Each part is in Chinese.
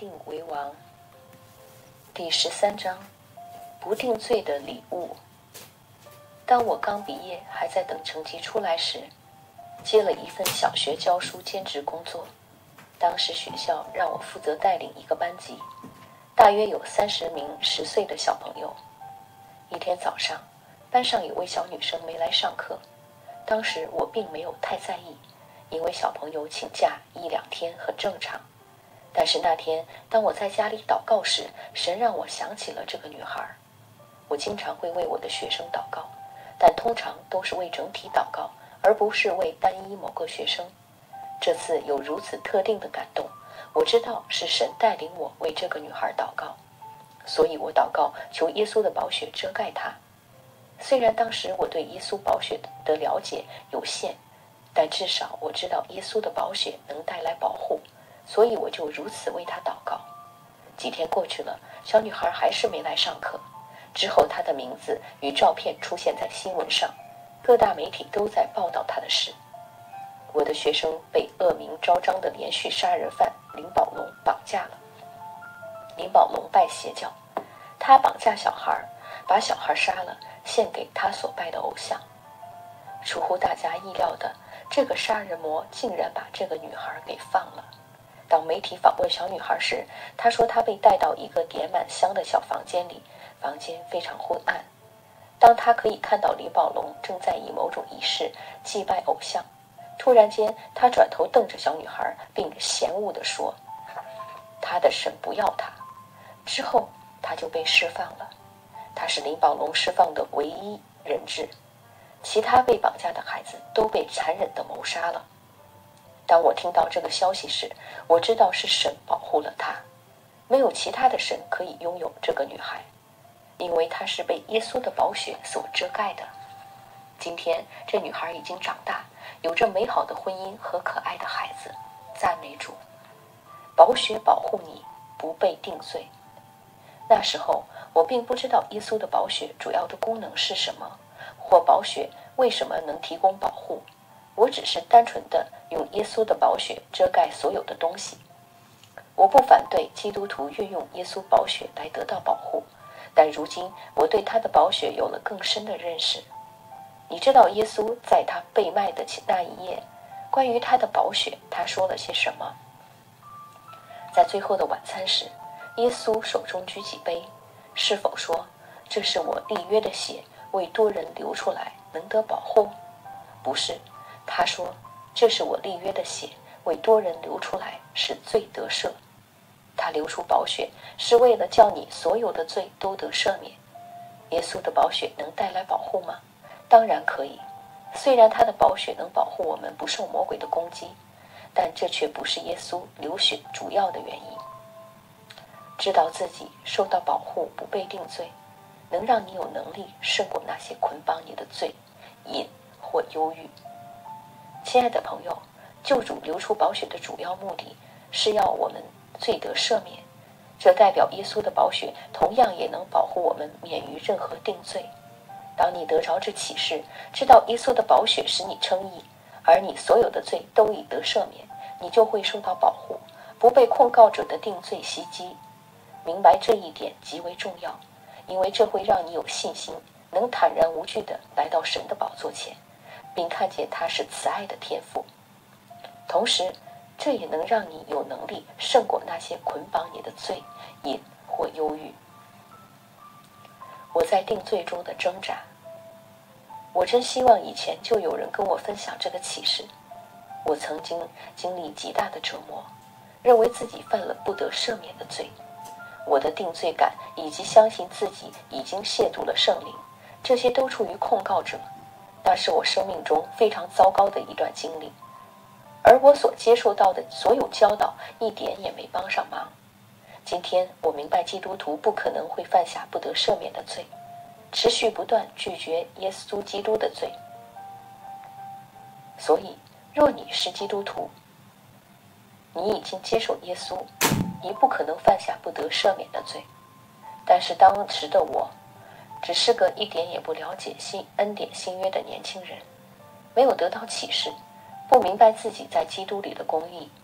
定为王。第13章，不定罪的礼物。当我刚毕业，还在等成绩出来时，接了一份小学教书兼职工作。当时学校让我负责带领一个班级，大约有30名10岁的小朋友。一天早上，班上有位小女生没来上课。当时我并没有太在意，因为小朋友请假1-2天很正常。但是那天，当我在家里祷告时，神让我想起了这个女孩。我经常会为我的学生祷告，但通常都是为整体祷告，而不是为单一某个学生。这次有如此特定的感动，我知道是神带领我为这个女孩祷告，所以我祷告求耶稣的宝血遮盖她。虽然当时我对耶稣宝血的了解有限，但至少我知道耶稣的宝血能带来保护，所以我就如此为她祷告。几天过去了，小女孩还是没来上课。之后她的名字与照片出现在新闻上，各大媒体都在报道她的事。我的学生被恶名昭彰的连续杀人犯林宝龙绑架了。林宝龙拜邪教，他绑架小孩，把小孩杀了，献给他所拜的偶像。出乎大家意料的，这个杀人魔竟然把这个女孩给放了。当媒体访问小女孩时，她说她被带到一个点满香的小房间里，房间非常昏暗。当她可以看到林宝龙正在以某种仪式祭拜偶像，突然间她转头瞪着小女孩，并嫌恶地说：“她的神不要她。”之后她就被释放了。她是林宝龙释放的唯一人质，其他被绑架的孩子都被残忍地谋杀了。当我听到这个消息时，我知道是神保护了她，没有其他的神可以拥有这个女孩，因为她是被耶稣的宝血所遮盖的。今天这女孩已经长大，有着美好的婚姻和可爱的孩子，赞美主。宝血保护你，不被定罪。那时候我并不知道耶稣的宝血主要的功能是什么，或宝血为什么能提供保护。我只是单纯的用耶稣的宝血遮盖所有的东西。我不反对基督徒运用耶稣宝血来得到保护，但如今我对他的宝血有了更深的认识。你知道耶稣在他被卖的那一夜，关于他的宝血他说了些什么？在最后的晚餐时，耶稣手中举起杯，是否说这是我立约的血，为多人流出来，能得保护？不是，他说这是我立约的血，为多人流出来，使罪得赦。他流出宝血是为了叫你所有的罪都得赦免。耶稣的宝血能带来保护吗？当然可以。虽然他的宝血能保护我们不受魔鬼的攻击，但这却不是耶稣流血主要的原因。知道自己受到保护，不被定罪，能让你有能力胜过那些捆绑你的罪、瘾或忧郁。亲爱的朋友，救主流出宝血的主要目的是要我们罪得赦免，这代表耶稣的宝血同样也能保护我们免于任何定罪。当你得着这启示，知道耶稣的宝血使你称义，而你所有的罪都已得赦免，你就会受到保护，不被控告者的定罪袭击。明白这一点极为重要，因为这会让你有信心，能坦然无惧地来到神的宝座前，并看见他是慈爱的天父。同时，这也能让你有能力胜过那些捆绑你的罪、瘾或忧郁。我在定罪中的挣扎，我真希望以前就有人跟我分享这个启示。我曾经经历极大的折磨，认为自己犯了不得赦免的罪。我的定罪感以及相信自己已经亵渎了圣灵，这些都出于控告者。那是我生命中非常糟糕的一段经历，而我所接受到的所有教导一点也没帮上忙。今天我明白基督徒不可能会犯下不得赦免的罪，持续不断拒绝耶稣基督的罪。所以若你是基督徒，你已经接受耶稣，你不可能犯下不得赦免的罪。但是当时的我只是个一点也不了解恩典新约的年轻人，没有得到启示，不明白自己在基督里的公义，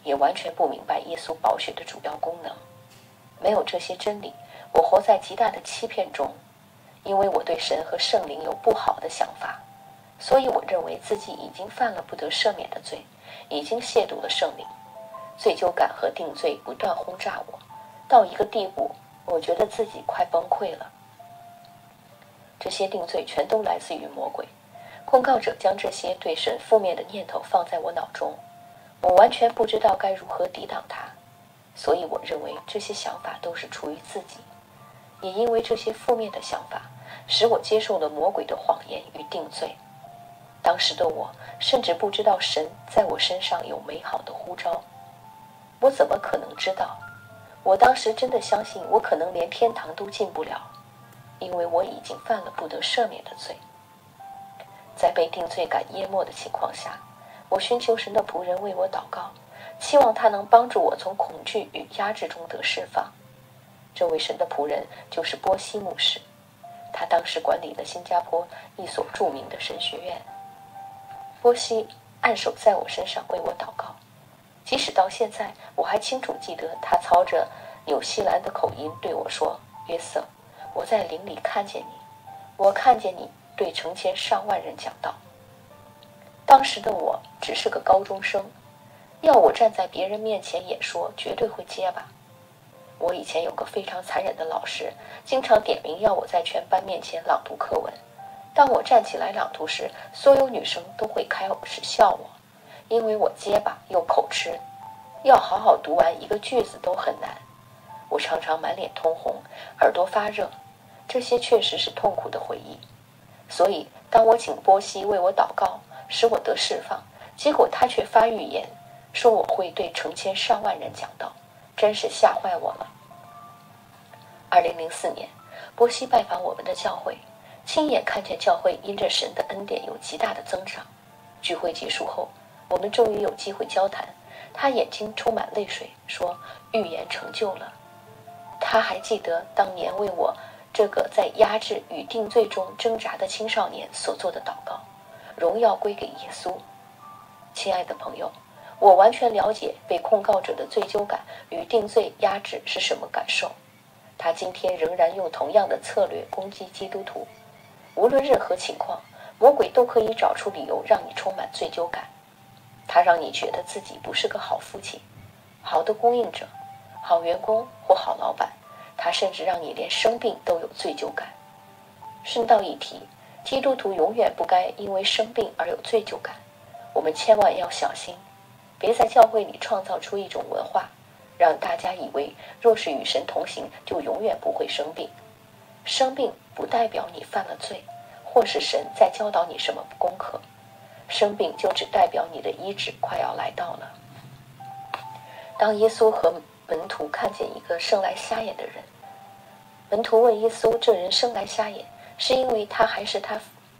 也完全不明白耶稣宝血的主要功能。没有这些真理，我活在极大的欺骗中，因为我对神和圣灵有不好的想法，所以我认为自己已经犯了不得赦免的罪，已经亵渎了圣灵。罪疚感和定罪不断轰炸我，到一个地步，我觉得自己快崩溃了。这些定罪全都来自于魔鬼，控告者将这些对神负面的念头放在我脑中，我完全不知道该如何抵挡它，所以我认为这些想法都是出于自己。也因为这些负面的想法，使我接受了魔鬼的谎言与定罪。当时的我甚至不知道神在我身上有美好的呼召。我怎么可能知道？我当时真的相信我可能连天堂都进不了，因为我已经犯了不得赦免的罪。在被定罪感淹没的情况下，我寻求神的仆人为我祷告，期望他能帮助我从恐惧与压制中得释放。这位神的仆人就是波西牧师，他当时管理了新加坡一所著名的神学院。波西按手在我身上为我祷告，即使到现在，我还清楚记得他操着纽西兰的口音对我说：“约瑟，我在灵里看见你，我看见你对成千上万人讲道。”当时的我只是个高中生，要我站在别人面前演说，绝对会结巴。我以前有个非常残忍的老师，经常点名要我在全班面前朗读课文。当我站起来朗读时，所有女生都会开始笑我，因为我结巴又口吃，要好好读完一个句子都很难。我常常满脸通红，耳朵发热，这些确实是痛苦的回忆。所以当我请波西为我祷告，使我得释放，结果他却发预言，说我会对成千上万人讲道，真是吓坏我了。2004年，波西拜访我们的教会，亲眼看见教会因着神的恩典有极大的增长。聚会结束后，我们终于有机会交谈，他眼睛充满泪水，说预言成就了。他还记得当年为我这个在压制与定罪中挣扎的青少年所做的祷告，荣耀归给耶稣。亲爱的朋友，我完全了解被控告者的罪疚感与定罪压制是什么感受。他今天仍然用同样的策略攻击基督徒。无论任何情况，魔鬼都可以找出理由让你充满罪疚感。他让你觉得自己不是个好父亲、好的供应者、好员工或好老板。他甚至让你连生病都有罪疚感。顺道一提，基督徒永远不该因为生病而有罪疚感。我们千万要小心，别在教会里创造出一种文化，让大家以为若是与神同行，就永远不会生病。生病不代表你犯了罪，或是神在教导你什么功课。生病就只代表你的医治快要来到了。当耶稣和门徒看见一个生来瞎眼的人，门徒问耶稣：“这人生来瞎眼，是因为他还是他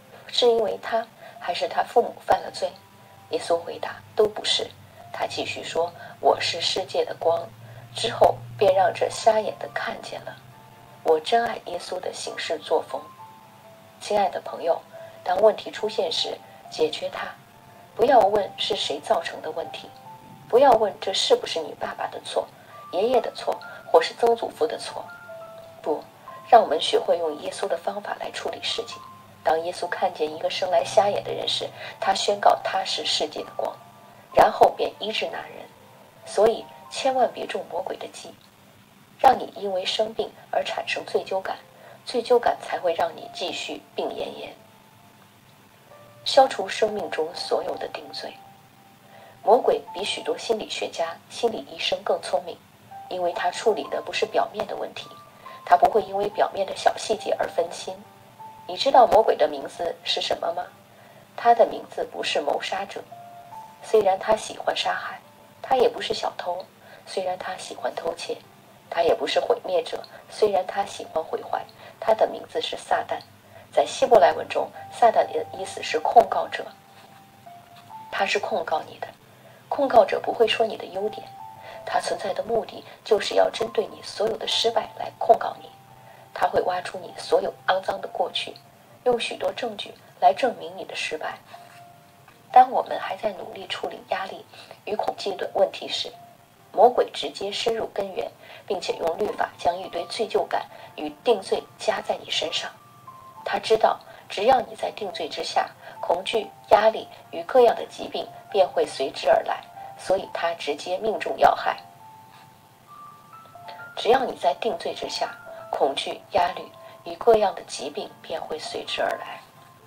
父母犯了罪？”耶稣回答：“都不是。”他继续说：“我是世界的光。”之后便让这瞎眼的看见了。我真爱耶稣的行事作风。亲爱的朋友，当问题出现时，解决它。不要问是谁造成的问题，不要问这是不是你爸爸的错、爷爷的错，或是曾祖父的错。不，让我们学会用耶稣的方法来处理事情。当耶稣看见一个生来瞎眼的人时，他宣告他是世界的光，然后便医治那人。所以千万别中魔鬼的计，让你因为生病而产生罪疚感，罪疚感才会让你继续病恹恹。消除生命中所有的定罪。魔鬼比许多心理学家、心理医生更聪明，因为他处理的不是表面的问题，他不会因为表面的小细节而分心。你知道魔鬼的名字是什么吗？他的名字不是谋杀者，虽然他喜欢杀害；他也不是小偷，虽然他喜欢偷窃；他也不是毁灭者，虽然他喜欢毁坏。他的名字是撒旦。在希伯来文中，撒旦的意思是控告者，他是控告你的。控告者不会说你的优点，他存在的目的就是要针对你所有的失败来控告你。他会挖出你所有肮脏的过去，用许多证据来证明你的失败。 当我们还在努力处理压力与恐惧的问题时，魔鬼直接深入根源，并且用律法将一堆罪疚感与定罪加在你身上。他知道，只要你在定罪之下，恐惧、压力与各样的疾病便会随之而来，所以他直接命中要害。只要你在定罪之下，恐惧、压力与各样的疾病便会随之而来。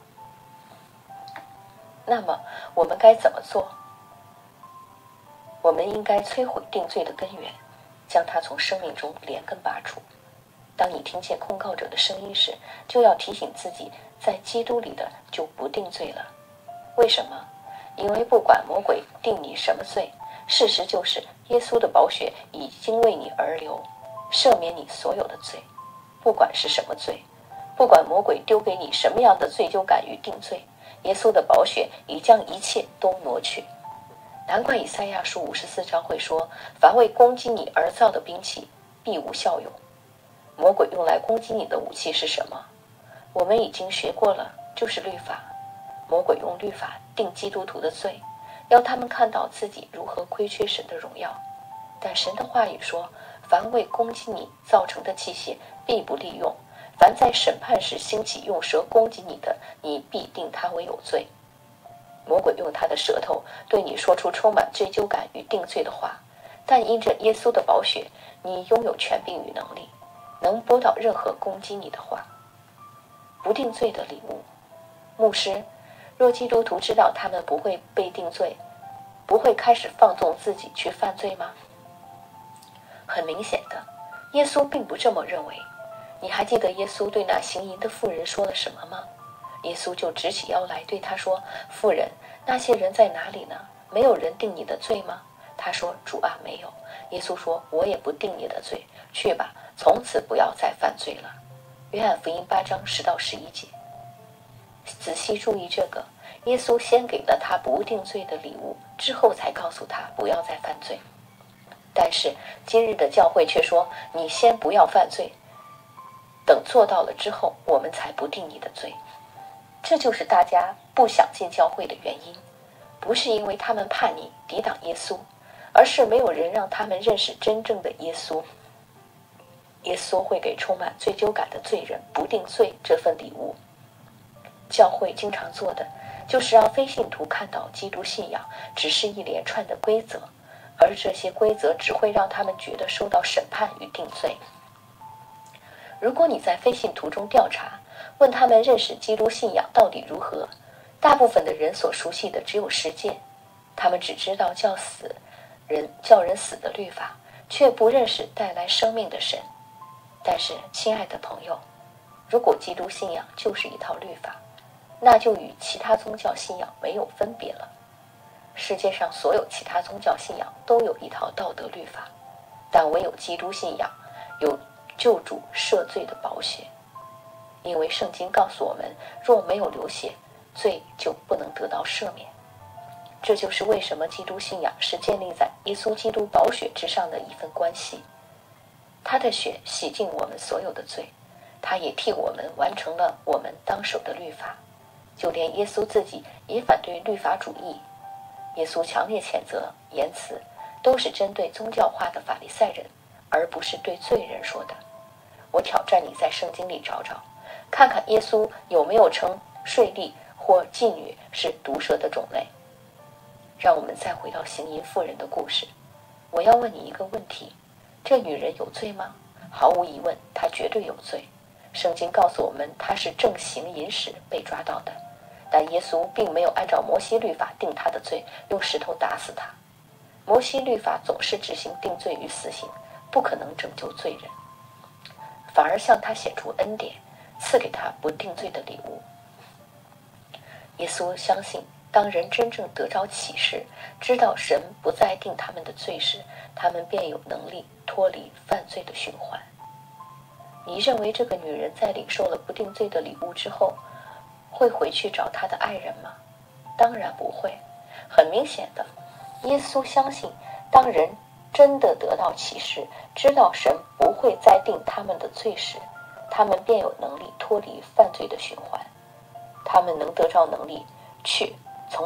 那么我们该怎么做？我们应该摧毁定罪的根源，将它从生命中连根拔除。当你听见控告者的声音时，就要提醒自己，在基督里的就不定罪了。为什么？因为不管魔鬼定你什么罪，事实就是耶稣的宝血已经为你而流，赦免你所有的罪，不管是什么罪，不管魔鬼丢给你什么样的罪疚感与定罪，耶稣的宝血已将一切都挪去。难怪以赛亚书54章会说，凡为攻击你而造的兵器必无效用。魔鬼用来攻击你的武器是什么？我们已经学过了，就是律法。魔鬼用律法定基督徒的罪，要他们看到自己如何亏缺神的荣耀。但神的话语说，凡为攻击你造成的器械必不利用，凡在审判时兴起用舌攻击你的，你必定他为有罪。魔鬼用他的舌头对你说出充满追究感与定罪的话，但因着耶稣的宝血，你拥有权柄与能力，能驳倒任何攻击你的话。不定罪的礼物。牧师，若基督徒知道他们不会被定罪，不会开始放纵自己去犯罪吗？很明显的，耶稣并不这么认为。你还记得耶稣对那行淫的妇人说了什么吗？耶稣就直起腰来对他说，妇人，那些人在哪里呢？没有人定你的罪吗？他说，主啊，没有。耶稣说，我也不定你的罪，去吧，从此不要再犯罪了。约翰福音8章10到11节。仔细注意这个，耶稣先给了他不定罪的礼物，之后才告诉他不要再犯罪。但是今日的教会却说，你先不要犯罪，等做到了之后，我们才不定你的罪。这就是大家不想进教会的原因，不是因为他们叛逆抵挡耶稣，而是没有人让他们认识真正的耶稣。耶稣会给充满罪疚感的罪人不定罪这份礼物。教会经常做的，就是让非信徒看到基督信仰只是一连串的规则，而这些规则只会让他们觉得受到审判与定罪。如果你在非信徒中调查，问他们认识基督信仰到底如何，大部分的人所熟悉的只有10诫，他们只知道叫人死的律法，却不认识带来生命的神。但是，亲爱的朋友，如果基督信仰就是一套律法，那就与其他宗教信仰没有分别了。世界上所有其他宗教信仰都有一套道德律法，但唯有基督信仰有救主赦罪的宝血。因为圣经告诉我们，若没有流血，罪就不能得到赦免。这就是为什么基督信仰是建立在耶稣基督宝血之上的一份关系。他的血洗净我们所有的罪，他也替我们完成了我们当守的律法。就连耶稣自己也反对律法主义。耶稣强烈谴责言辞都是针对宗教化的法利赛人，而不是对罪人说的。我挑战你在圣经里找找，看看耶稣有没有称税吏或妓女是毒蛇的种类。让我们再回到行淫妇人的故事。我要问你一个问题，这女人有罪吗？毫无疑问，她绝对有罪。圣经告诉我们，她是正行淫时被抓到的，但耶稣并没有按照摩西律法定她的罪，用石头打死她。摩西律法总是执行定罪与死刑，不可能拯救罪人，反而向她显出恩典，赐给她不定罪的礼物。耶稣相信，当人真正得着启示，知道神不再定他们的罪时，他们便有能力脱离犯罪的循环。你认为这个女人在领受了不定罪的礼物之后，会回去找她的爱人吗？当然不会。很明显的，耶稣相信，当人真的得到启示，知道神不会再定他们的罪时，他们便有能力脱离犯罪的循环。他们能得着能力去从此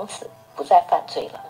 不再犯罪了。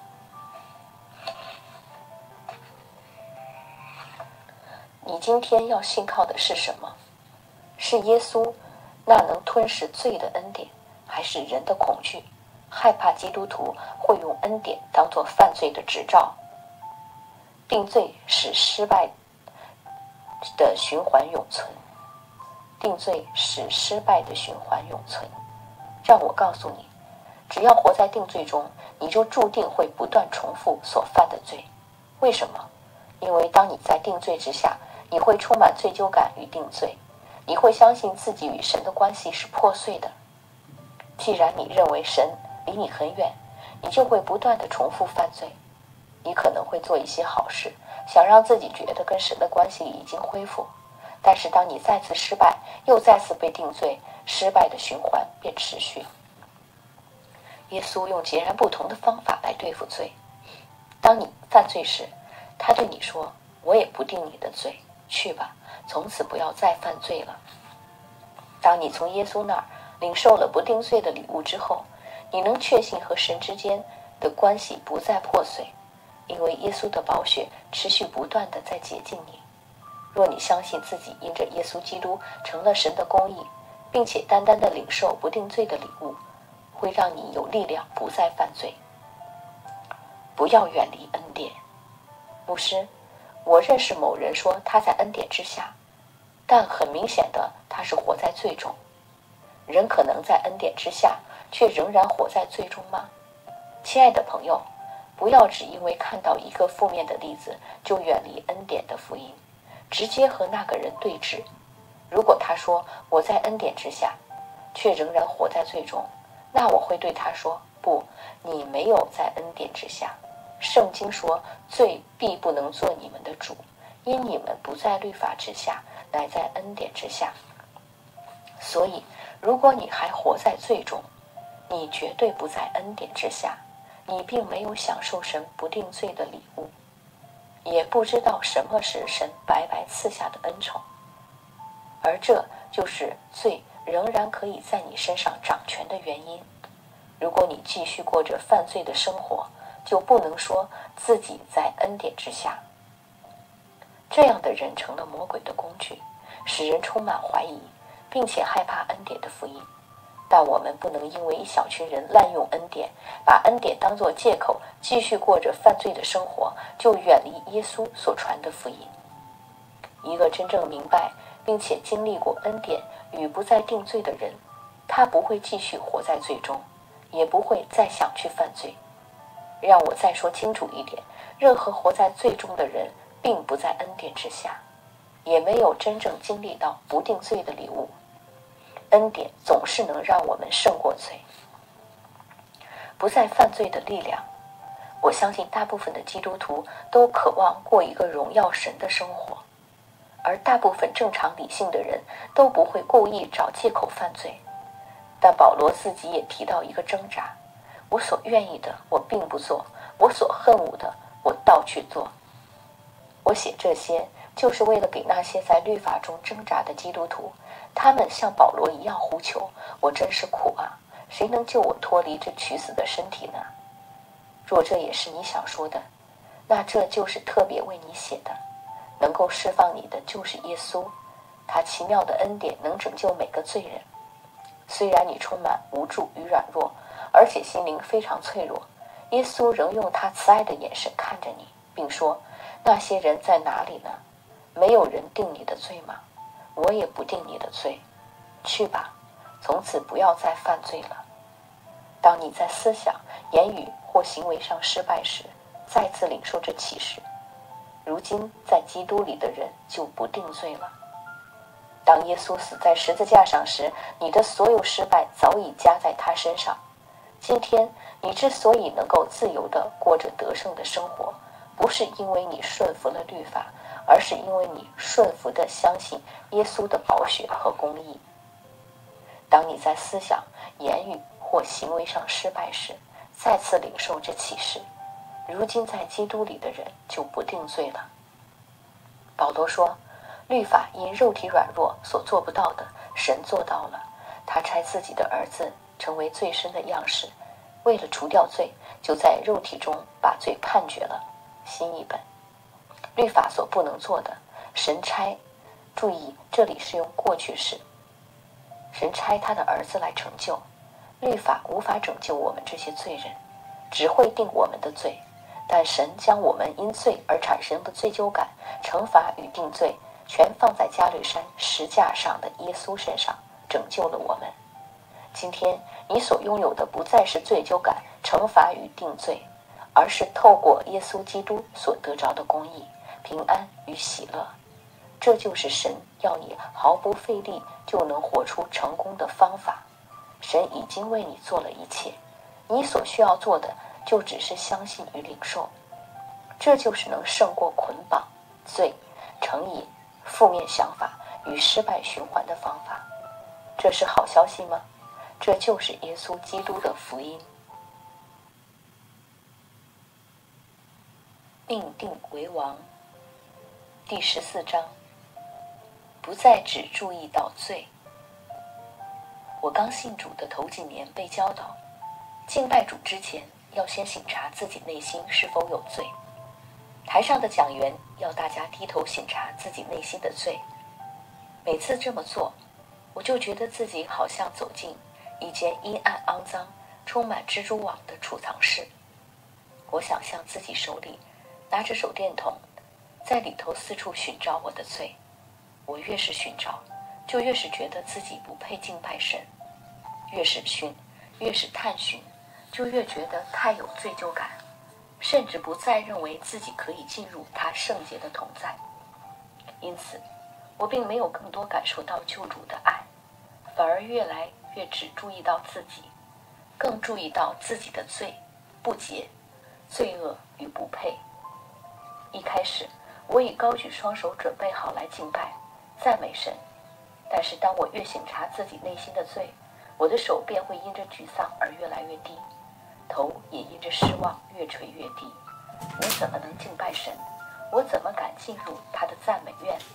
你今天要信靠的是什么？是耶稣那能吞噬罪的恩典，还是人的恐惧，害怕基督徒会用恩典当作犯罪的执照？定罪使失败的循环永存，定罪使失败的循环永存。让我告诉你，只要活在定罪中，你就注定会不断重复所犯的罪。为什么？因为当你在定罪之下，你会充满罪疚感与定罪，你会相信自己与神的关系是破碎的。既然你认为神离你很远，你就会不断地重复犯罪。你可能会做一些好事，想让自己觉得跟神的关系已经恢复，但是当你再次失败，又再次被定罪，失败的循环便持续。耶稣用截然不同的方法来对付罪。当你犯罪时，他对你说：“我也不定你的罪，去吧，从此不要再犯罪了。”当你从耶稣那儿领受了不定罪的礼物之后，你能确信和神之间的关系不再破碎，因为耶稣的宝血持续不断地在洁净你。若你相信自己因着耶稣基督成了神的公义，并且单单地领受不定罪的礼物，会让你有力量不再犯罪。不要远离恩典。牧师，我认识某人说他在恩典之下，但很明显的他是活在罪中。人可能在恩典之下，却仍然活在罪中吗？亲爱的朋友，不要只因为看到一个负面的例子就远离恩典的福音，直接和那个人对峙。如果他说我在恩典之下，却仍然活在罪中，那我会对他说：不，你没有在恩典之下。圣经说，罪必不能做你们的主，因你们不在律法之下，乃在恩典之下。所以，如果你还活在罪中，你绝对不在恩典之下，你并没有享受神不定罪的礼物，也不知道什么是神白白赐下的恩宠，而这就是罪仍然可以在你身上掌权的原因。如果你继续过着犯罪的生活，就不能说自己在恩典之下。这样的人成了魔鬼的工具，使人充满怀疑，并且害怕恩典的福音。但我们不能因为一小群人滥用恩典，把恩典当作借口，继续过着犯罪的生活，就远离耶稣所传的福音。一个真正明白并且经历过恩典与不再定罪的人，他不会继续活在罪中，也不会再想去犯罪。让我再说清楚一点，任何活在罪中的人并不在恩典之下，也没有真正经历到不定罪的礼物。恩典总是能让我们胜过罪，不再犯罪的力量。我相信大部分的基督徒都渴望过一个荣耀神的生活，而大部分正常理性的人都不会故意找借口犯罪。但保罗自己也提到一个挣扎：我所愿意的我并不做，我所恨恶的我倒去做。我写这些就是为了给那些在律法中挣扎的基督徒，他们像保罗一样呼求：我真是苦啊，谁能救我脱离这取死的身体呢？若这也是你想说的，那这就是特别为你写的。能够释放你的就是耶稣，他奇妙的恩典能拯救每个罪人。虽然你充满无助与软弱，而且心灵非常脆弱，耶稣仍用他慈爱的眼神看着你，并说：那些人在哪里呢？没有人定你的罪吗？我也不定你的罪，去吧，从此不要再犯罪了。当你在思想、言语或行为上失败时，再次领受这启示。如今在基督里的人就不定罪了。当耶稣死在十字架上时，你的所有失败早已加在他身上。今天你之所以能够自由地过着得胜的生活，不是因为你顺服了律法，而是因为你顺服地相信耶稣的宝血和公义。当你在思想、言语或行为上失败时，再次领受这启示。如今在基督里的人就不定罪了。保罗说，律法因肉体软弱所做不到的，神做到了。他差自己的儿子成为最深的样式， 为了除掉罪，就在肉体中把罪判决了。新译本。律法所不能做的，神差，注意这里是用过去式，神差他的儿子来成就。律法无法拯救我们这些罪人，只会定我们的罪，但神将我们因罪而产生的罪疚感、惩罚与定罪全放在加略山石架上的耶稣身上，拯救了我们。今天你所拥有的不再是罪疚感、惩罚与定罪，而是透过耶稣基督所得着的公义、平安与喜乐。这就是神要你毫不费力就能活出成功的方法。神已经为你做了一切，你所需要做的就只是相信与领受。这就是能胜过捆绑、罪、成瘾、负面想法与失败循环的方法。这是好消息吗？这就是耶稣基督的福音。命定为王，第14章，不再只注意到罪。我刚信主的头几年被教导，敬拜主之前要先省察自己内心是否有罪。台上的讲员要大家低头省察自己内心的罪。每次这么做，我就觉得自己好像走进一间阴暗肮脏、充满蜘蛛网的储藏室。我想象自己手里拿着手电筒，在里头四处寻找我的罪。我越是寻找，就越是觉得自己不配敬拜神；越是寻，越是探寻，就越觉得太有罪疚感，甚至不再认为自己可以进入他圣洁的同在。因此，我并没有更多感受到救主的爱，反而越来越只注意到自己，更注意到自己的罪、不洁、罪恶与不配。一开始，我已高举双手准备好来敬拜、赞美神，但是当我越省察自己内心的罪，我的手便会因着沮丧而越来越低，头也因着失望越垂越低。我怎么能敬拜神？我怎么敢进入他的赞美院？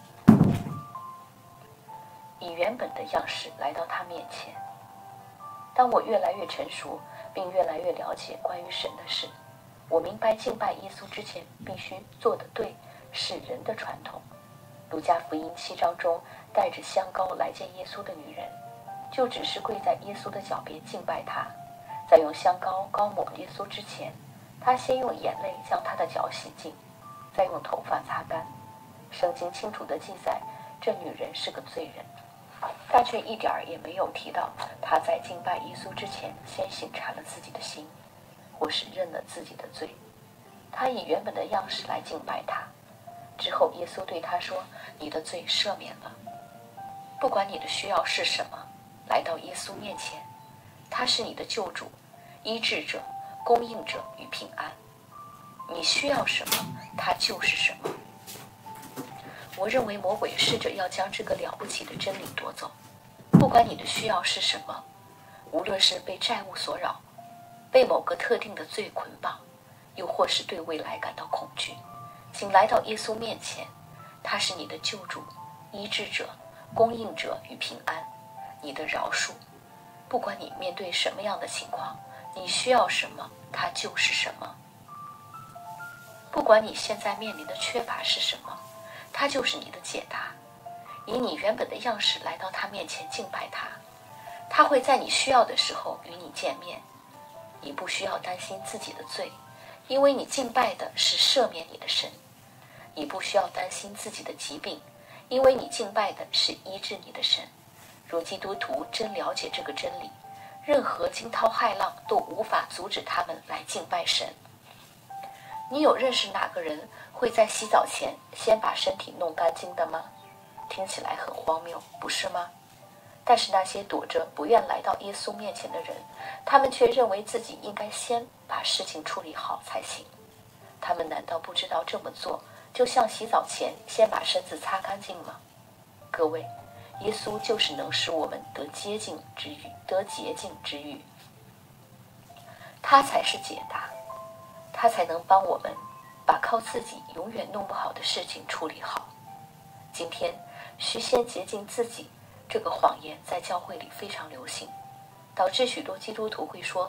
以原本的样式来到他面前。当我越来越成熟，并越来越了解关于神的事，我明白敬拜耶稣之前必须做的对是人的传统。路加福音7章中带着香膏来见耶稣的女人，就只是跪在耶稣的脚边敬拜他。在用香膏膏抹耶稣之前，他先用眼泪将他的脚洗净，再用头发擦干。圣经清楚地记载，这女人是个罪人，但却一点儿也没有提到她在敬拜耶稣之前先省察了自己的心，或是认了自己的罪。她以原本的样式来敬拜他。之后耶稣对她说，你的罪赦免了。不管你的需要是什么，来到耶稣面前，他是你的救主、医治者、供应者与平安。你需要什么，他就是什么。我认为魔鬼试着要将这个了不起的真理夺走。不管你的需要是什么，无论是被债务所扰，被某个特定的罪捆绑，又或是对未来感到恐惧，请来到耶稣面前，他是你的救主、医治者、供应者与平安，你的饶恕。不管你面对什么样的情况，你需要什么，它就是什么。不管你现在面临的缺乏是什么，它就是你的解答。以你原本的样式来到他面前敬拜他，他会在你需要的时候与你见面。你不需要担心自己的罪，因为你敬拜的是赦免你的神。你不需要担心自己的疾病，因为你敬拜的是医治你的神。如基督徒真了解这个真理，任何惊涛骇浪都无法阻止他们来敬拜神。你有认识哪个人会在洗澡前先把身体弄干净的吗？听起来很荒谬，不是吗？但是那些躲着不愿来到耶稣面前的人，他们却认为自己应该先把事情处理好才行。他们难道不知道这么做就像洗澡前先把身子擦干净吗？各位，耶稣就是能使我们得洁净之欲，他才是解答，他才能帮我们把靠自己永远弄不好的事情处理好。今天需先洁净自己这个谎言在教会里非常流行，导致许多基督徒会说，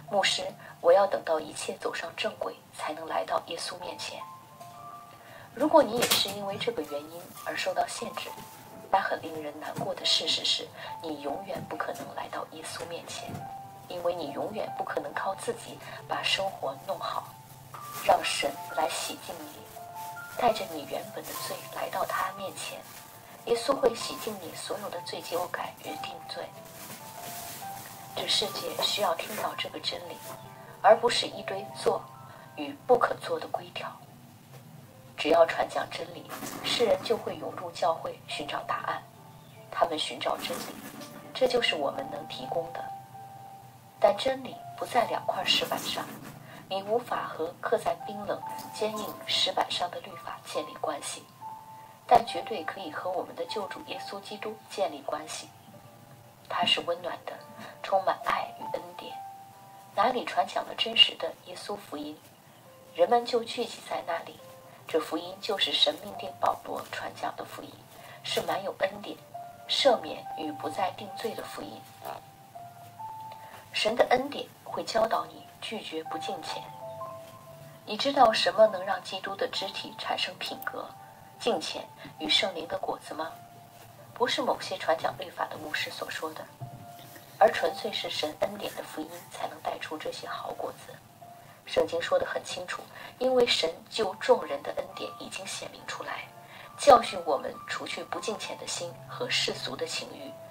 牧师，我要等到一切走上正轨，才能来到耶稣面前。如果你也是因为这个原因而受到限制，那很令人难过的事实是，你永远不可能来到耶稣面前，因为你永远不可能靠自己把生活弄好，让神来洗净你，带着你原本的罪来到他面前。耶稣会洗净你所有的罪疚感与定罪。这世界需要听到这个真理，而不是一堆做与不可做的规条。只要传讲真理，世人就会涌入教会寻找答案。他们寻找真理，这就是我们能提供的。但真理不在2块石板上，你无法和刻在冰冷坚硬石板上的律法建立关系，但绝对可以和我们的救主耶稣基督建立关系。他是温暖的，充满爱与恩典。哪里传讲了真实的耶稣福音，人们就聚集在那里。这福音就是神命令保罗传讲的福音，是满有恩典、赦免与不再定罪的福音。神的恩典会教导你拒绝不敬虔。你知道什么能让基督的肢体产生品格、敬虔与圣灵的果子吗？不是某些传讲律法的牧师所说的，而纯粹是神恩典的福音才能带出这些好果子。圣经说得很清楚，因为神救众人的恩典已经显明出来，教训我们除去不敬虔的心和世俗的情欲，